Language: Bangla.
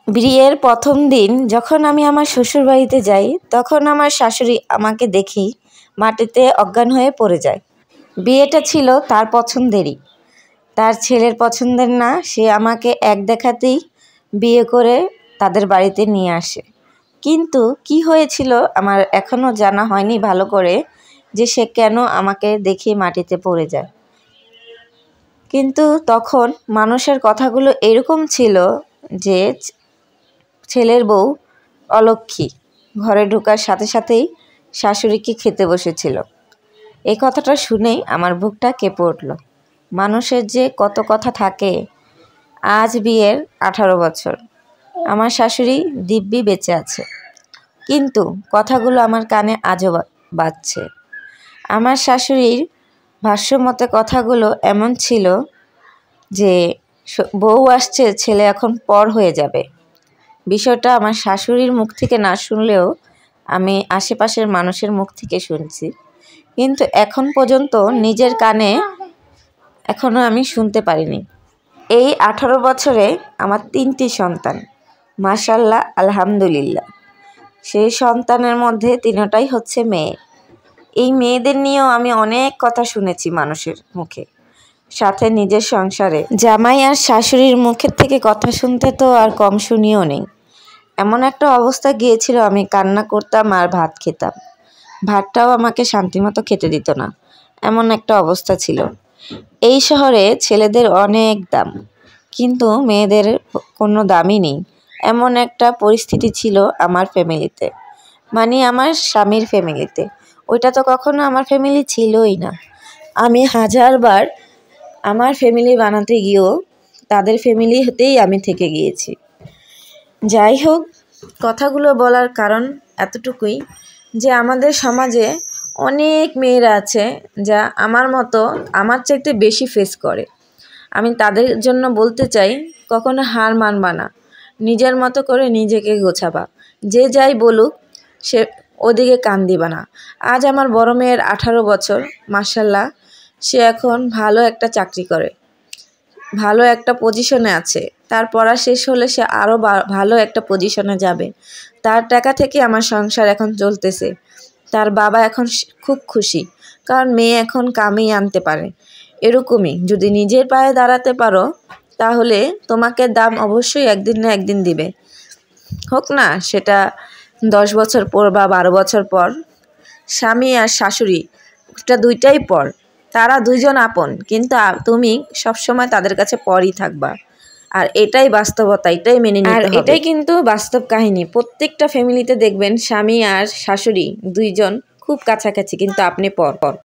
বিয়ের প্রথম দিন যখন আমি আমার শ্বশুরবাড়িতে যাই, তখন আমার শাশুড়ি আমাকে দেখেই মাটিতে অজ্ঞান হয়ে পড়ে যায়। বিয়েটা ছিল তার পছন্দেরই, তার ছেলের পছন্দের না। সে আমাকে এক দেখাতেই বিয়ে করে তাদের বাড়িতে নিয়ে আসে। কিন্তু কি হয়েছিল আমার এখনও জানা হয়নি ভালো করে, যে সে কেন আমাকে দেখে মাটিতে পড়ে যায়। কিন্তু তখন মানুষের কথাগুলো এরকম ছিল যে ছেলের বউ অলক্ষ্মী, ঘরে ঢোকার সাথে সাথেই শাশুড়িকে খেতে বসেছিল। এই কথাটা শুনেই আমার বুকটা কেঁপে উঠল। মানুষের যে কত কথা থাকে। আজ বিয়ের 18 বছর, আমার শাশুড়ি দিব্যি বেঁচে আছে, কিন্তু কথাগুলো আমার কানে আজও বাজছে। আমার শাশুড়ির ভাষ্যমতে কথাগুলো এমন ছিল যে বউ আসছে, ছেলে এখন পর হয়ে যাবে। বিষয়টা আমার শাশুড়ির মুখ থেকে না শুনলেও আমি আশেপাশের মানুষের মুখ থেকে শুনছি, কিন্তু এখন পর্যন্ত নিজের কানে এখনও আমি শুনতে পারিনি। এই 18 বছরে আমার 3টি সন্তান, মাশাআল্লাহ, আলহামদুলিল্লাহ। সেই সন্তানের মধ্যে 3টাই হচ্ছে মেয়ে। এই মেয়েদের নিয়েও আমি অনেক কথা শুনেছি মানুষের মুখে, সাথে নিজের সংসারে জামাই আর শাশুড়ির মুখের থেকে কথা শুনতে তো আর কম শুনিও নেই। এমন একটা অবস্থা গিয়েছিল, আমি কান্না করতাম আর ভাত খেতাম, ভাতটাও আমাকে শান্তিমতো খেতে দিত না, এমন একটা অবস্থা ছিল। এই শহরে ছেলেদের অনেক দাম, কিন্তু মেয়েদের কোনো দামই নেই, এমন একটা পরিস্থিতি ছিল আমার ফ্যামিলিতে, মানে আমার স্বামীর ফ্যামিলিতে। ওইটা তো কখনো আমার ফ্যামিলি ছিলই না। আমি হাজারবার আমার ফ্যামিলি বানাতে গিয়েও তাদের ফ্যামিলি হতেই আমি থেকে গিয়েছি। যাই হোক, কথাগুলো বলার কারণ এতটুকুই যে আমাদের সমাজে অনেক মেয়েরা আছে যা আমার মতো, আমার চাইতে বেশি ফেস করে। আমি তাদের জন্য বলতে চাই, কখনো হার মানবা না, নিজের মতো করে নিজেকে গোছাবা। যে যাই বলুক সে ওদিকে কান দিবা না। আজ আমার বড় মেয়ের 18 বছর, মাশাআল্লাহ, সে এখন ভালো একটা চাকরি করে, ভালো একটা পজিশনে আছে। তার পড়া শেষ হলে সে আরও ভালো একটা পজিশনে যাবে। তার টাকা থেকে আমার সংসার এখন চলতেছে। তার বাবা এখন খুব খুশি, কারণ মেয়ে এখন কামিয়ে আনতে পারে। এরকমই যদি নিজের পায়ে দাঁড়াতে পারো, তাহলে তোমাকে দাম অবশ্যই একদিন না একদিন দিবে, হোক না সেটা 10 বছর পর বা 12 বছর পর। স্বামী আর শাশুড়ি এটা দুইটাই পর, তারা দুইজন আপন, কিন্তু তুমি সবসময় তাদের কাছে পরই থাকবা। আর এটাই বাস্তবতা, এটাই মেনে নিতে হবে। আর এটাই কিন্তু বাস্তব কাহিনী। প্রত্যেকটা ফ্যামিলিতে দেখবেন স্বামী আর শাশুড়ি দুইজন খুব কাছাকাছি, কিন্তু আপনি পর।